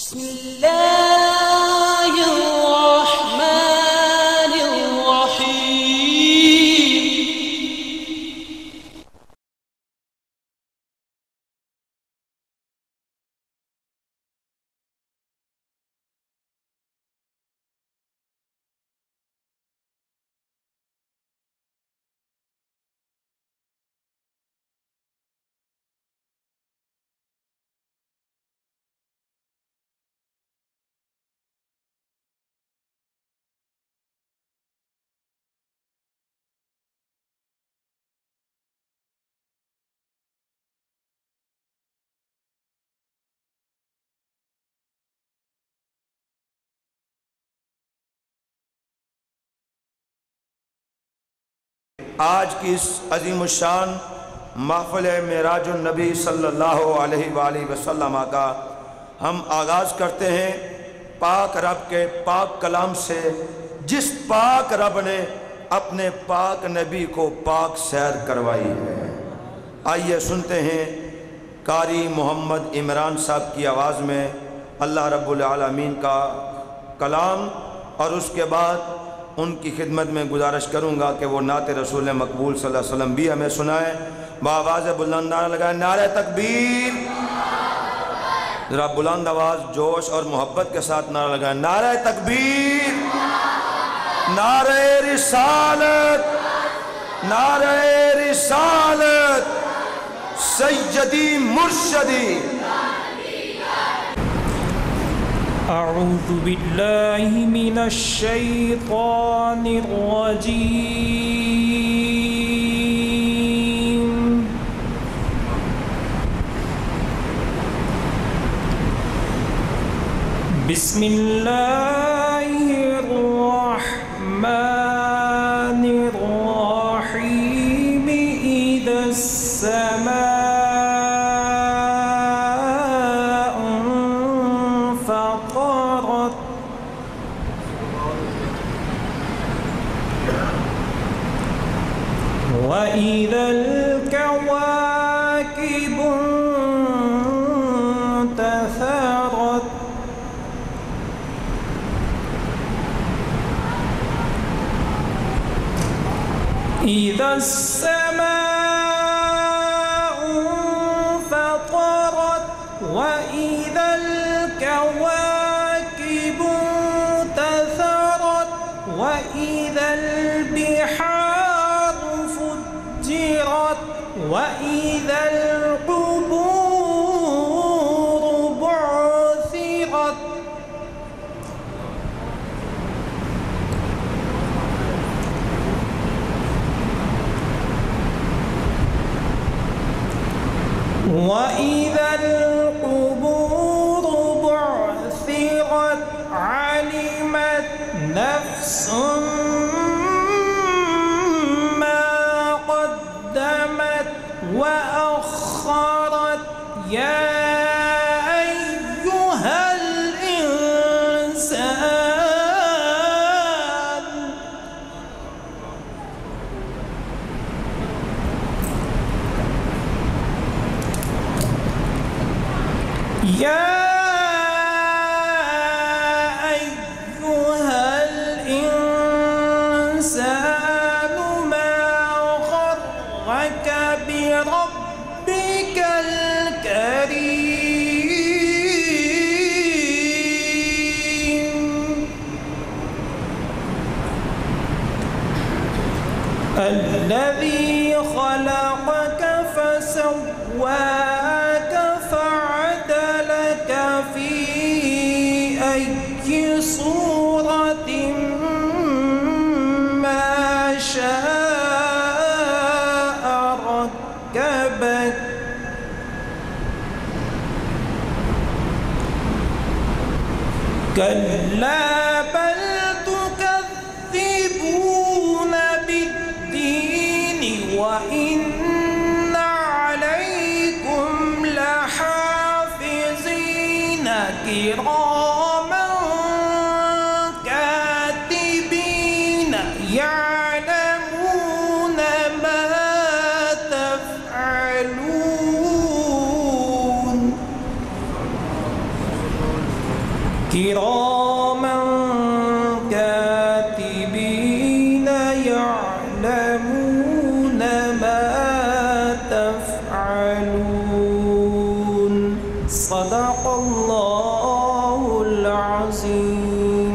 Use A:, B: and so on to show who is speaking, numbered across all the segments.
A: Bismillahirrahmanirrahim.
B: आज की इस अज़ीमुश्शान महफ़िल मेराजुन नबी सल्लल्लाहु अलैहि वसल्लम का हम आगाज़ करते हैं पाक रब के पाक कलाम से, जिस पाक रब ने अपने पाक नबी को पाक सैर करवाई है। आइए सुनते हैं कारी मोहम्मद इमरान साहब की आवाज़ में अल्लाह रब्बुल आलमीन का कलाम, और उसके बाद उनकी खिदमत में गुजारिश करूँगा कि वो नात रसूल मकबूल सल्लल्लाहु अलैहि वसल्लम भी हमें सुनाए। बावाज़ बुलंद नारा लगाए, नारे तकबीर। ज़रा बुलंद आवाज़, जोश और मोहब्बत के साथ नारा लगाए, नारे तकबीर, नारे रिसालत, नारे रिसालत, सैयदी मुर्शदी।
C: अऊज़ु बिल्लाहि मिनश शैतानिर रजीम। बिस्मिल्लाहिर रहमानिर रहीम। इदस समा वइदल कवाकिब इंतसरत इदस समाउ फतरत वइदल कवाकिब इंतसरत वइदल बिहार وإذا القبور بعثرت وإذا القبور بعثرت علمت نفس وأخرت يا أيها الإنسان يا أيها الإنسان ما غرك بربك الكريم الذي خلقك فسواك فعدلك في أي صورة ما شاء ركبك كلا بل تكذبون بالدين وإن عليكم لحافظين كراما كاتبين يعلمون ما تفعلون كراما كاتبين يعلمون ما تفعلون صدق الله العظيم.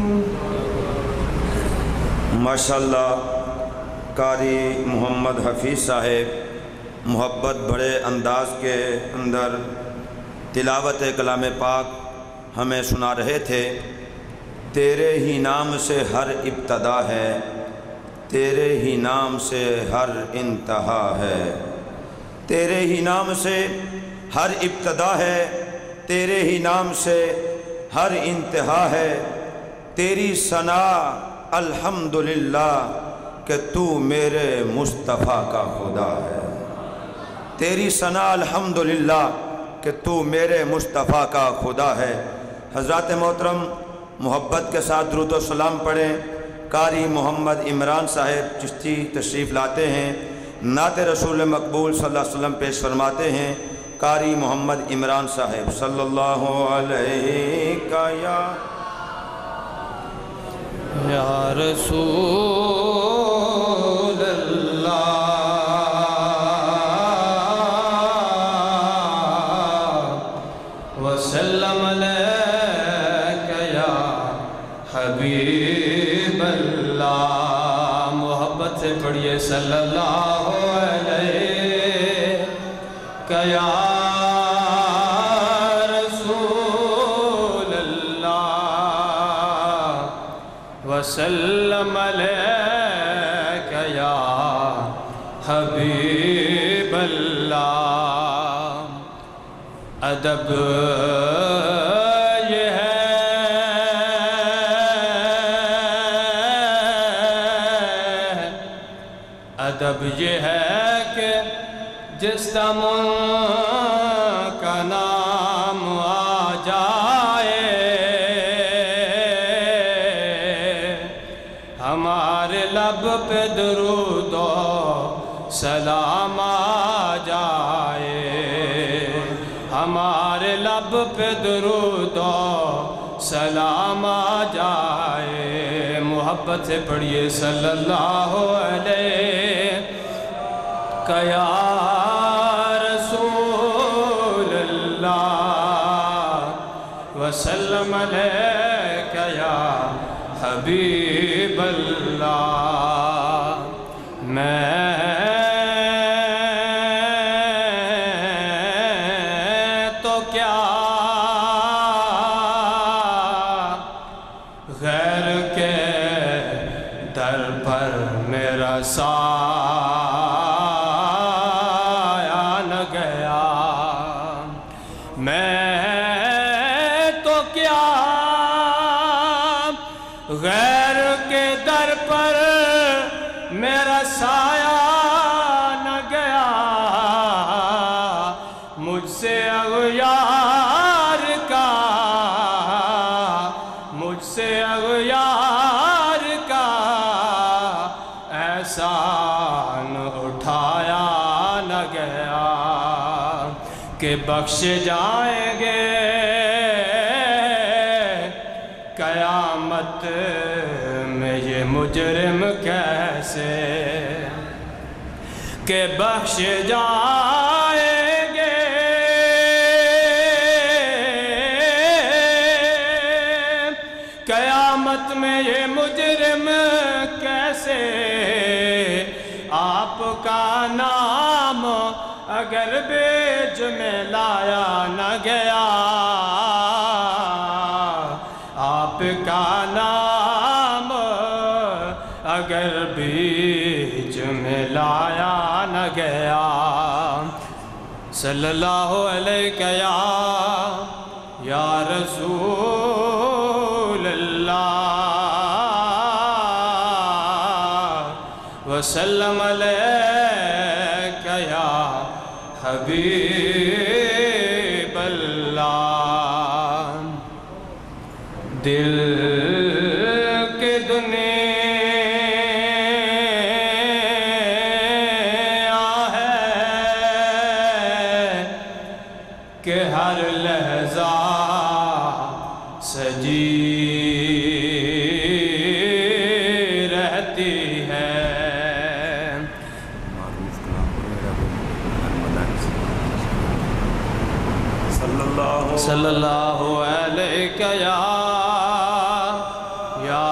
B: ماشاءاللہ قاری محمد حفیظ صاحب محبت بڑے انداز کے اندر تلاوت کلام پاک ہمیں سنا رہے تھے. تیرے ہی نام سے ہر ابتدا ہے، تیرے ہی نام سے ہر انتہا ہے. تیرے ہی نام سے ہر ابتدا ہے، تیرے ہی نام سے ہر انتہا ہے. تیری ثنا الحمدللہ کہ تو میرے مصطفیٰ کا خدا ہے. تیری ثنا الحمدللہ کہ تو میرے مصطفیٰ کا خدا ہے. حضرات محترم محبت کے ساتھ درود و سلام پڑھیں. قاری محمد عمران صاحب چشتی تشریف لاتے ہیں، نعت رسول مقبول صلی اللہ علیہ وسلم پیش فرماتے ہیں. قاری محمد عمران صاحب صلی اللہ علیہ
C: یا رسول اللہ وسلم علیک یا حبیب اللہ. محبت سے پڑھیے صلی اللہ علیہ یا رسول اللہ وسلم علیک یا حبیب اللہ. ادب یہ ہے ادب یہ ہے کہ جس دم کا نام آ جائے ہمارے لب پہ درود و سلام آ جائے. ہمارے لب پہ درود و سلام آ جائے. محبت سے پڑھیے صلی اللہ علیہ یا رسول اللہ وسلم علیک یا حبیب اللہ. میں تو کیا غیر کے در پر میرا سایہ نہ گیا. میں تو کیا غیر کے در پر میرا سایہ نہ گیا. مجھ سے اغیار کا مجھ سے اغیار کا احسان اٹھایا نہ گیا کہ بخش جائیں گے قیامت میں یہ مجرم کیسے کہ بخش جائیں گے قیامت میں یہ مجرم کیسے. آپ کا نام اگر بیچ میں لایا نہ گیا آپ کا نام اگر بیچ میں لایا نہ گیا. صلی اللہ علیہ یا رسول اللہ وسلم علیک یا حبیب اللہ. دل کے دنیا ہے کہ ہر لحظہ سجی رہتی ہے۔ صلی اللہ علیہ یا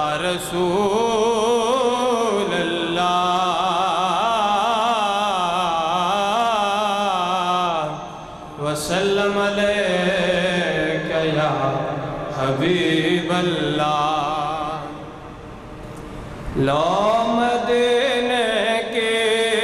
C: رسول اللہ، وسلم علیہ یا حبیب اللہ۔ لو مدینے کے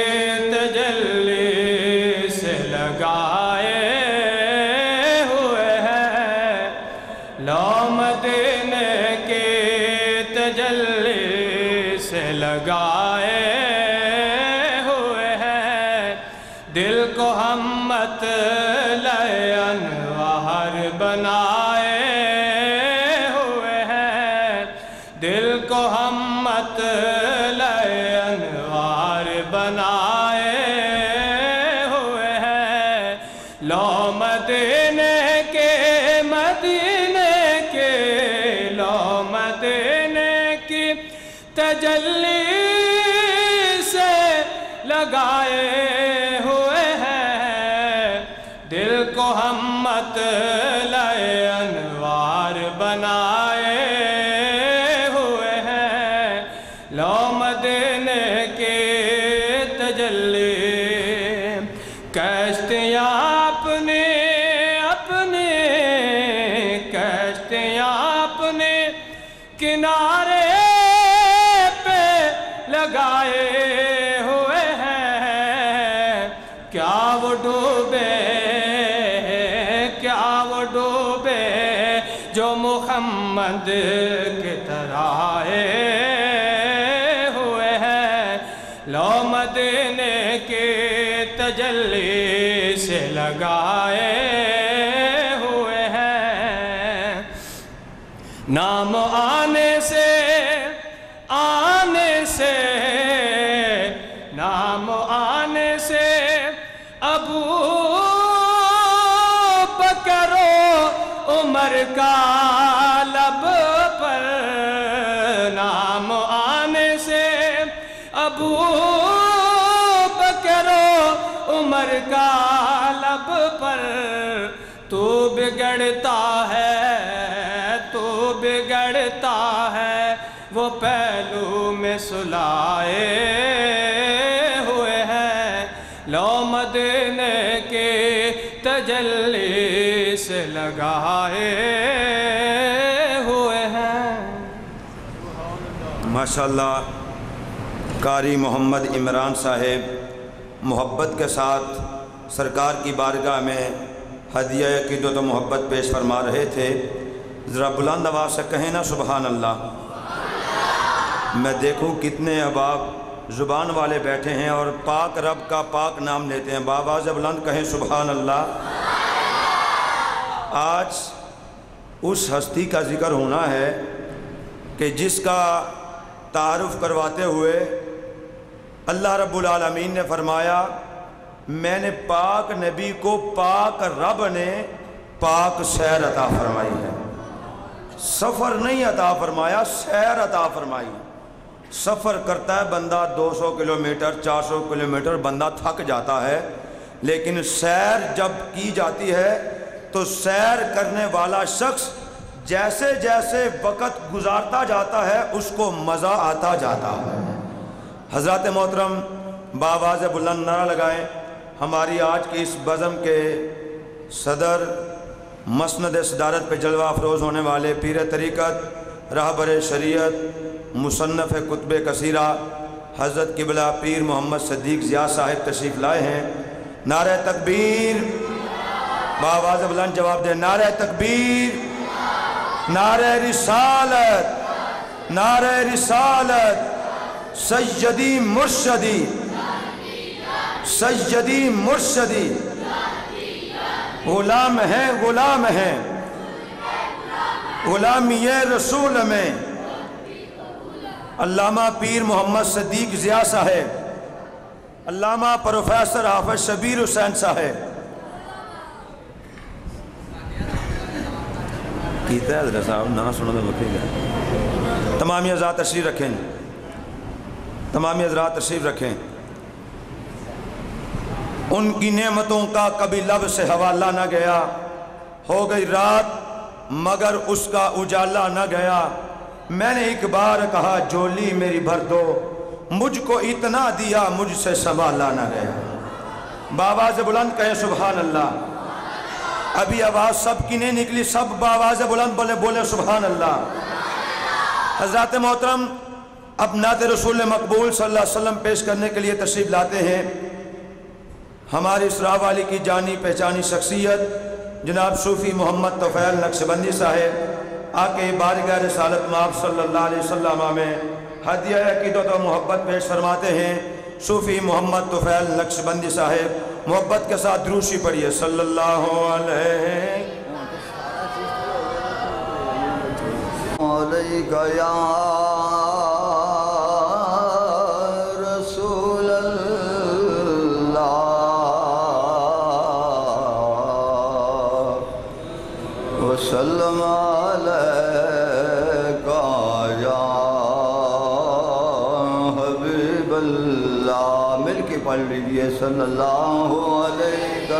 C: تجلی سے لگائے ہوئے ہیں، لو مدینے کے تجلی سے لگائے ہوئے ہیں، دل کو ہم مطلع انوار بنائے ہوئے ہیں، دل کو ہم مطلع انوار بنائے ہوئے ہیں۔ لو مدینے کے لو مدینے کی تجلی سے لگائے ہوئے ہیں، دل کو ہم مطلع انوار بنائے ہوئے ہیں۔ لو مدینے کے تجلی کشتیاں اپنے کنارے پہ لگائے ہوئے ہیں، کیا وہ ڈوبے جو محمد کی طرح آئے ہوئے ہیں۔ لو مدینے کے تجلی سے لگائے ہوئے ہیں، نام آنے سے ابو بکر و عمر کا لب پر، نام آنے سے ابو بکر و عمر کا لب پر، تو بگڑتا ہے وہ پہلو میں سلائے ہوئے ہیں۔ لو مدینے کے تجلی سے لگائے ہوئے ہیں۔
B: ماشاءاللہ قاری محمد عمران صاحب محبت کے ساتھ سرکار کی بارگاہ میں ہدیہ عقیدت و محبت پیش فرما رہے تھے۔ ذرا بلند آواز سے کہیں نا سبحان اللہ۔ میں دیکھوں کتنے احباب زبان والے بیٹھے ہیں اور پاک رب کا پاک نام لیتے ہیں، بآواز بلند کہیں سبحان اللہ۔ آج اس ہستی کا ذکر ہونا ہے کہ جس کا تعارف کرواتے ہوئے اللہ رب العالمین نے فرمایا، میں نے پاک نبی کو پاک رب نے پاک سیر عطا فرمائی ہے۔ سفر نہیں عطا فرمایا، سیر عطا فرمائی۔ سفر کرتا ہے بندہ 200 کلومیٹر 400 کلومیٹر، بندہ تھک جاتا ہے، لیکن سیر جب کی جاتی ہے تو سیر کرنے والا شخص جیسے جیسے وقت گزارتا جاتا ہے اس کو مزہ آتا جاتا ہے۔ حضرات محترم بآواز بلند نعرہ لگائیں۔ ہماری آج کی اس بزم کے صدر، مسند صدارت پہ جلوہ افروز ہونے والے پیر طریقت، رہبر شریعت، مصنف کتب کثیرہ حضرت قبلہ پیر محمد صدیق ضیاء صاحب تشریف لائے ہیں۔ نعرہ تکبیر، بآواز بلند جواب دیں، نعرہ تکبیر، نعرہ رسالت، نعرہ رسالت، سیدی مرشدی، سیدی مرشدی، غلام ہیں غلام ہیں، غلامی رسول میں علامہ پیر محمد صدیق ضیاء صاحب، علامہ پروفیسر حافظ شبیر حسین صاحب کیتا ہے حضرت صاحب نہ سنو تو بکھے گا. تمامی حضرات تشریف رکھیں, تمامی حضرات تشریف رکھیں. ان کی نعمتوں کا کبھی لب سے حوالہ نہ گیا, ہو گئی رات مگر اس کا اجالا نہ گیا. میں نے ایک بار کہا جولی میری بھر دو, مجھ کو اتنا دیا مجھ سے سنبھالا نہ گیا. بآواز بلند کہیں سبحان اللہ. ابھی آواز سب کی نہیں نکلی, سب بآواز بلند بولے سبحان اللہ. حضرات محترم, اب نعت رسول مقبول صلی اللہ علیہ وسلم پیش کرنے کے لیے تشریف لاتے ہیں ہماری اسراء والی کی جانی پہچانی شخصیت جناب صوفی محمد طفیل نقشبندی صاحب. آکے بارگاہ رسالت مآب صلی اللہ علیہ وسلم میں ہدیہ عقیدت و محبت پیش فرماتے ہیں. صوفی محمد طفیل نقشبندی صاحب, محبت کے ساتھ دروشی پڑھیے صلی اللہ علیہ
A: یا رسول اللہ وسلم علیکہ یا حبیب اللہ. مل کے پڑھ لیجئے صلی اللہ علیہ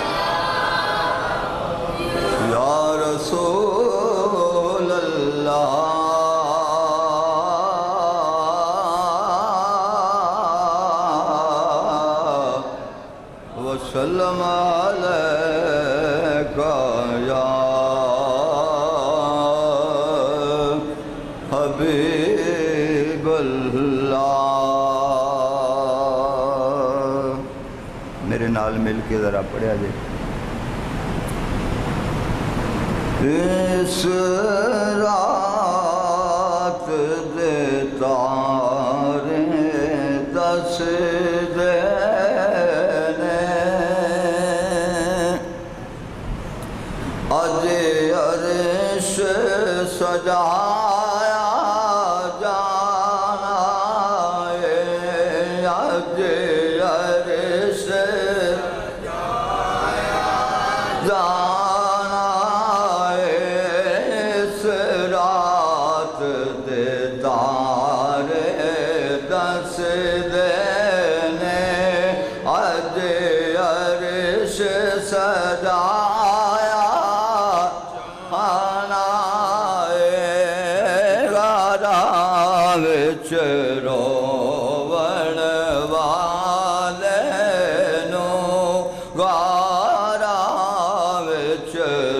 A: یا رسول اللہ وسلم علیکہ یا حبیب اللہ. میرے نال مل کے ذرا پڑھیا جائے. اس رات دے تارے دس دینے اج عرش سجایا جانا ہے, اج عرش سجایا جانا ہے. اس رات دے تارے دس دینے اج عرش سجایا جانا ہے. غاراں وچ روون والے نوں, غاراں وچ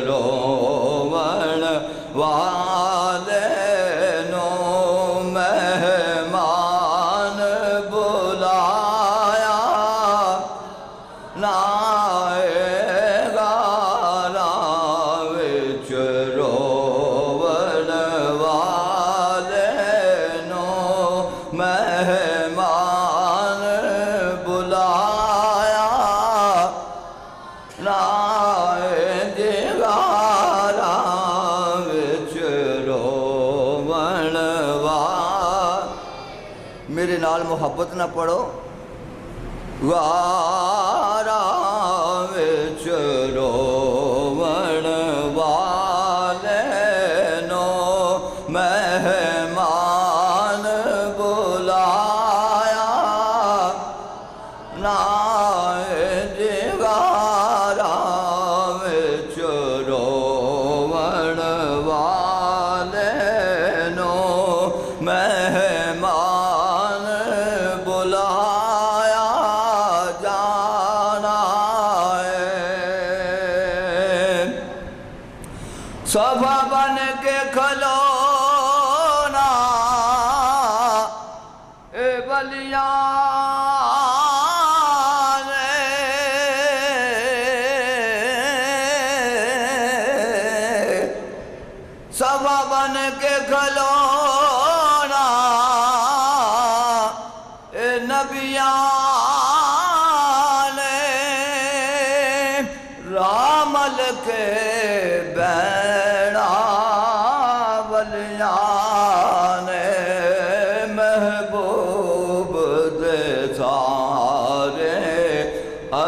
A: روون والے نوں مہمان بلایا نہ ہے. غاراں وچ روون والے نوں مہمان بلایا نہ ہے. غاراں وچ روون والے, میرے نال محبت نہ پڑھو. غاراں وچ روون والے نوں مہمان بلایا نہ ہے. غاراں وچ روون والے نوں مہمان بلایا جانا ہے. صفا بن کے کھلونا اے ولیاں نے, صفا بن کے کھلونا اے نبیاں نے. رامل کے بیڑا ولیاں نے, محبوب دے سارے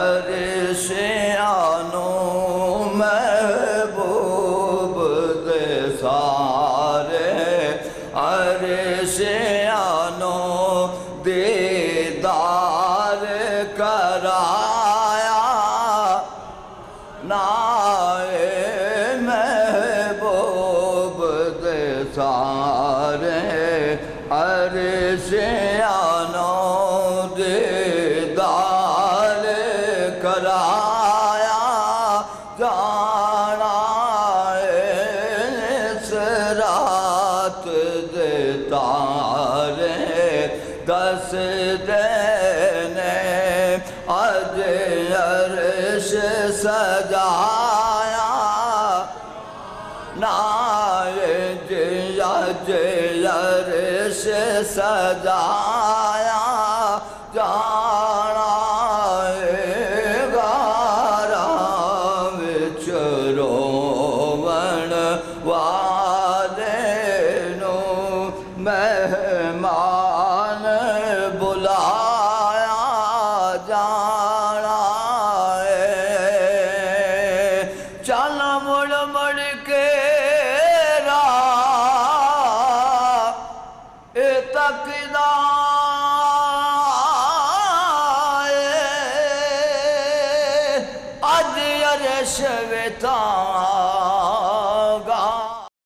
A: عرشیاں نوں, محبوب دے سارے عرش آنو دیدار کرایا جانا اس رات دے تارے دس دینے اج عرش سجایا عرش سجایا جانا غارا وچ روون والے نو مہمان بلایا جانا چل مڑ مڑ کے عرش ویتا